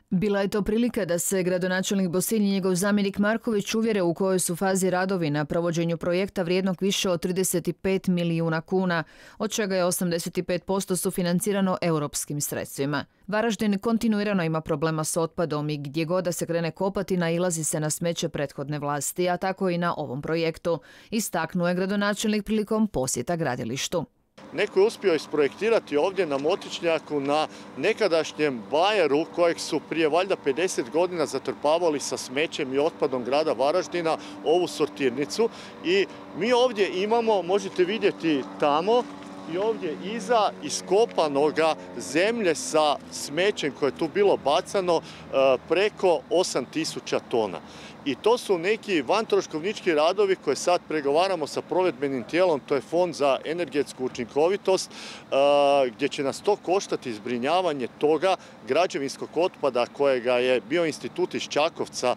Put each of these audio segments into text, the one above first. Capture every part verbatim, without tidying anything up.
Bila je to prilika da se gradonačelnik Bosilj i njegov zamjenik Marković uvjere u kojoj su fazi radovi na provođenju projekta vrijednog više od trideset pet milijuna kuna, od čega je osamdeset pet posto sufinancirano europskim sredstvima. Varaždin kontinuirano ima problema s otpadom i gdje god da se krene kopati nailazi se na smeće prethodne vlasti, a tako i na ovom projektu, istaknuo je gradonačelnik prilikom posjeta gradilištu. Neko je uspio isprojektirati ovdje na Motičnjaku na nekadašnjem bajeru kojeg su prije valjda pedeset godina zatrpavali sa smećem i otpadom grada Varaždina ovu sortirnicu i mi ovdje imamo, možete vidjeti tamo i ovdje iza iskopanoga zemlje sa smećem koje je tu bilo bacano preko osam tisuća tona. I to su neki vantroškovnički radovi koje sad pregovaramo sa provedbenim tijelom, to je Fond za energetsku učinkovitost, gdje će nas to koštati zbrinjavanje toga građevinskog otpada kojega je bio institut iz Čakovca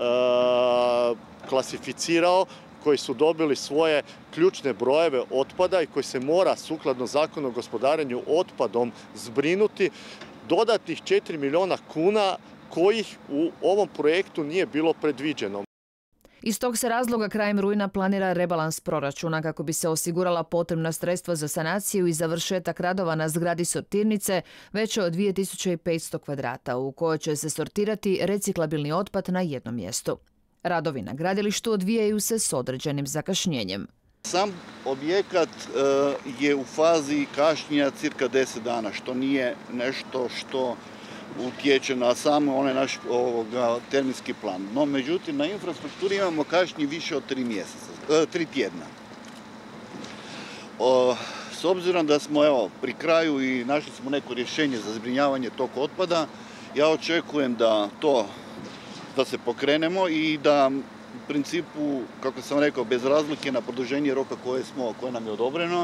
klasificirao, koji su dobili svoje ključne brojeve otpada i koji se mora sukladno Zakonu o gospodarenju otpadom zbrinuti, dodatnih četiri milijuna kuna kojih u ovom projektu nije bilo predviđeno. Iz tog se razloga krajem rujna planira rebalans proračuna kako bi se osigurala potrebna sredstva za sanaciju i završetak radova na zgradi sortirnice veće od dvije tisuće petsto kvadrata u kojoj će se sortirati reciklabilni otpad na jednom mjestu. Radovi na gradilištu odvijaju se s određenim zakašnjenjem. Sam objekat je u fazi kašnjenja cirka deset dana, što nije nešto što utječe na samo onaj naš ovoga, terminski plan. No, međutim, na infrastrukturi imamo kašnji više od tri mjeseca, tri tjedna. O, s obzirom da smo evo, pri kraju i našli smo neko rješenje za zbrinjavanje tog otpada, ja očekujem da to da se pokrenemo i da u principu, kako sam rekao, bez razlike na produženje roka koje, smo, koje nam je odobreno,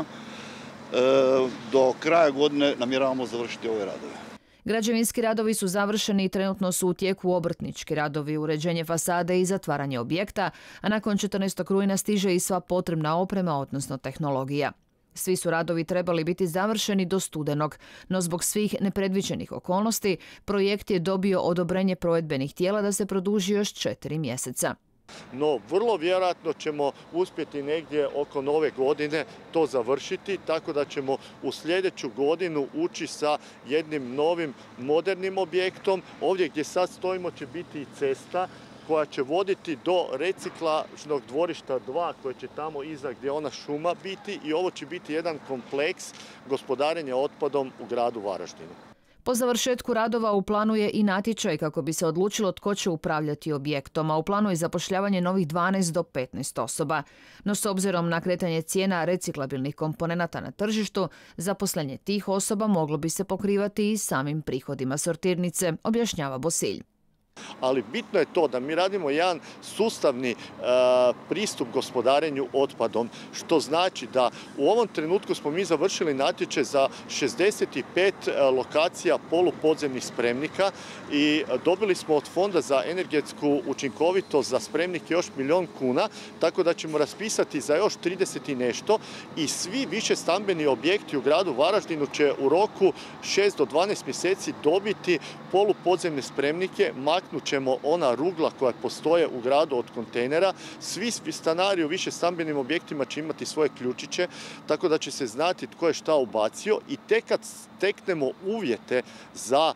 do kraja godine namjeravamo završiti ove radove. Građevinski radovi su završeni i trenutno su u tijeku obrtnički radovi, uređenje fasade i zatvaranje objekta, a nakon četrnaestog rujna stiže i sva potrebna oprema, odnosno tehnologija. Svi su radovi trebali biti završeni do studenog, no zbog svih nepredviđenih okolnosti projekt je dobio odobrenje provedbenih tijela da se produži još četiri mjeseca. No, vrlo vjerojatno ćemo uspjeti negdje oko nove godine to završiti, tako da ćemo u sljedeću godinu ući sa jednim novim modernim objektom. Ovdje gdje sad stojimo će biti i cesta koja će voditi do reciklažnog dvorišta dva koje će tamo iza gdje ona šuma biti i ovo će biti jedan kompleks gospodarenja otpadom u gradu Varaždinu. Po završetku radova u planu je i natječaj kako bi se odlučilo tko će upravljati objektom, a u planu je zapošljavanje novih dvanaest do petnaest osoba. No s obzirom na kretanje cijena reciklabilnih komponenata na tržištu, zaposlenje tih osoba moglo bi se pokrivati i samim prihodima sortirnice, objašnjava Bosilj. Ali bitno je to da mi radimo jedan sustavni e, pristup gospodarenju otpadom, što znači da u ovom trenutku smo mi završili natječaj za šezdeset pet lokacija polupodzemnih spremnika i dobili smo od Fonda za energetsku učinkovitost za spremnike još milijon kuna, tako da ćemo raspisati za još trideset i nešto i svi više stambeni objekti u gradu Varaždinu će u roku šest do dvanaest mjeseci dobiti polupodzemne spremnike. Maknut ćemo ona rugla koja postoje u gradu od kontejnera. Svi stanari u više stambenim objektima će imati svoje ključiće, tako da će se znati tko je šta ubacio i tek kad steknemo uvjete za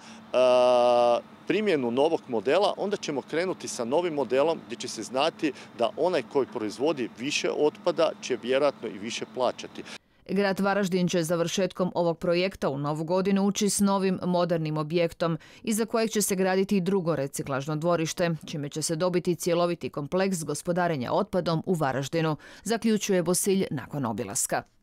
uh, primjenu novog modela, onda ćemo krenuti sa novim modelom gdje će se znati da onaj koji proizvodi više otpada će vjerojatno i više plaćati. Grad Varaždin će završetkom ovog projekta u novu godinu ući s novim modernim objektom, iza kojeg će se graditi i drugo reciklažno dvorište, čime će se dobiti cjeloviti kompleks gospodarenja otpadom u Varaždinu, zaključuje Bosilj nakon obilaska.